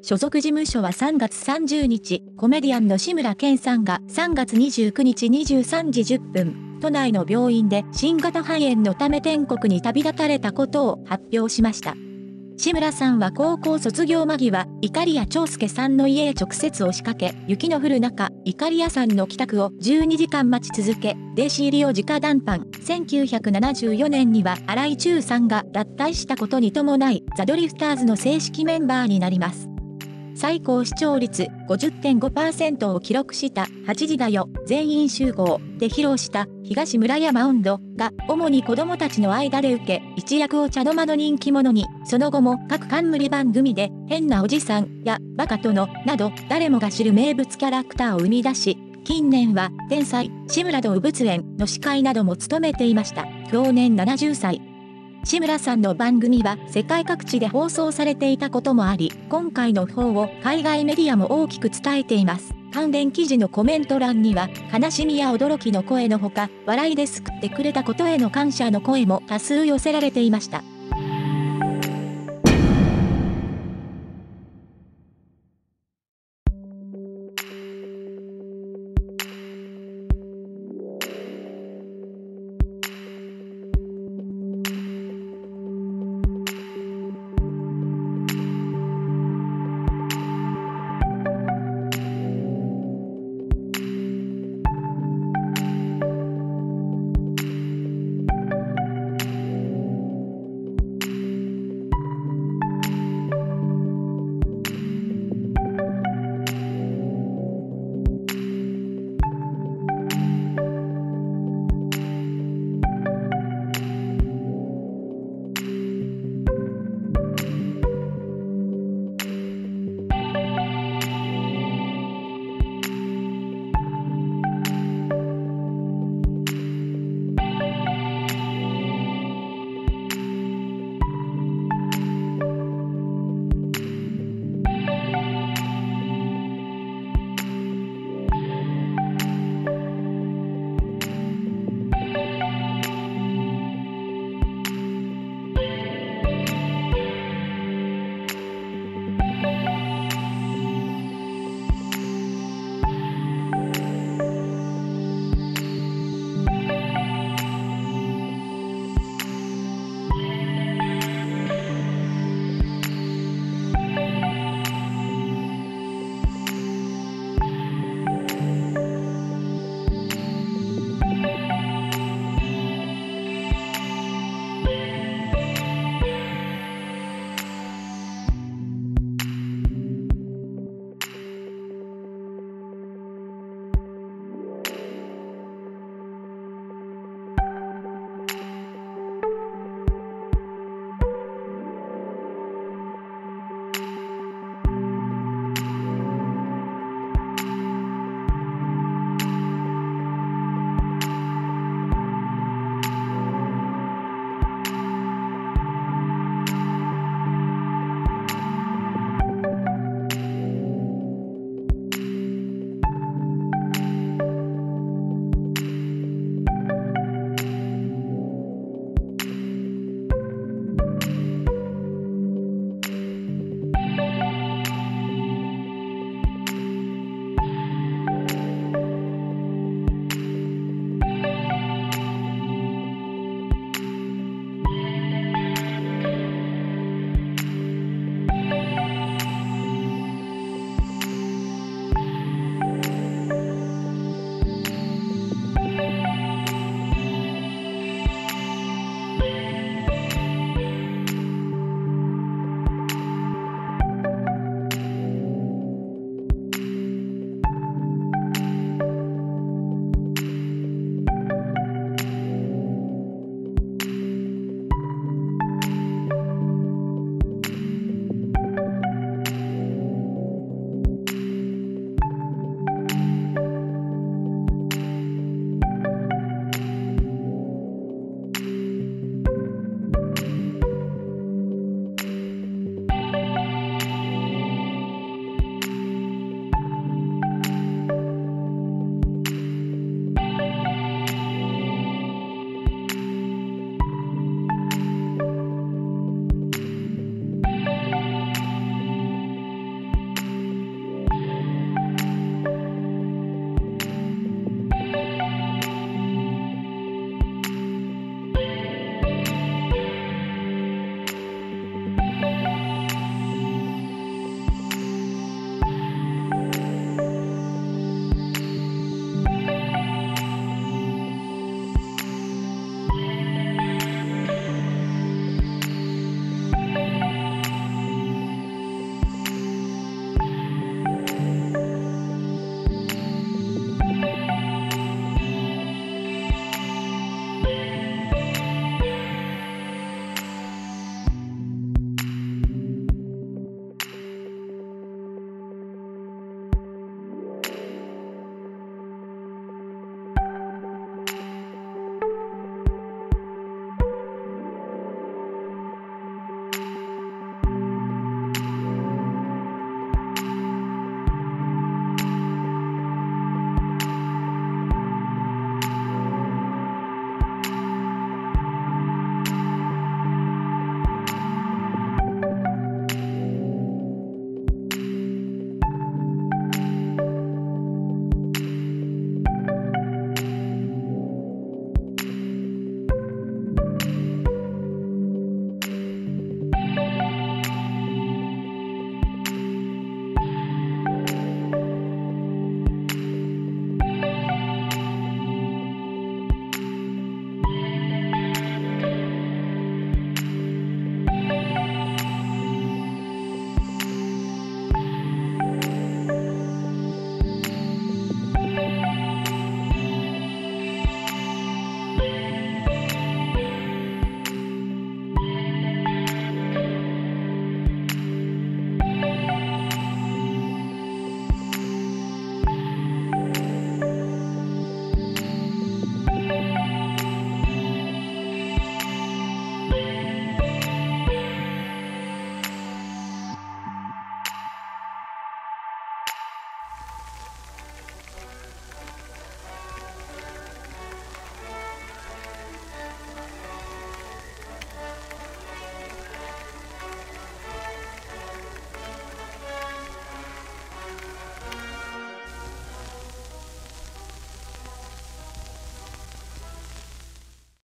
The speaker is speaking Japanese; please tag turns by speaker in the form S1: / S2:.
S1: 所属事務所は3月30日、コメディアンの志村けんさんが3月29日23時10分、都内の病院で新型肺炎のため天国に旅立たれたことを発表しました。志村さんは高校卒業間際、いかりや長介さんの家へ直接押しかけ、雪の降る中、いかりやさんの帰宅を12時間待ち続け、弟子入りを直談判。1974年には荒井注さんが脱退したことに伴い、ザ・ドリフターズの正式メンバーになります。最高視聴率 50.5% を記録した8時だよ全員集合で披露した東村山音頭が主に子供たちの間で受け、一躍お茶の間の人気者に、その後も各冠番組で変なおじさんやバカ殿など誰もが知る名物キャラクターを生み出し、近年は天才志村動物園の司会なども務めていました。享年70歳。志村さんの番組は世界各地で放送されていたこともあり、今回の訃報を海外メディアも大きく伝えています。関連記事のコメント欄には、悲しみや驚きの声のほか、笑いで救ってくれたことへの感謝の声も多数寄せられていました。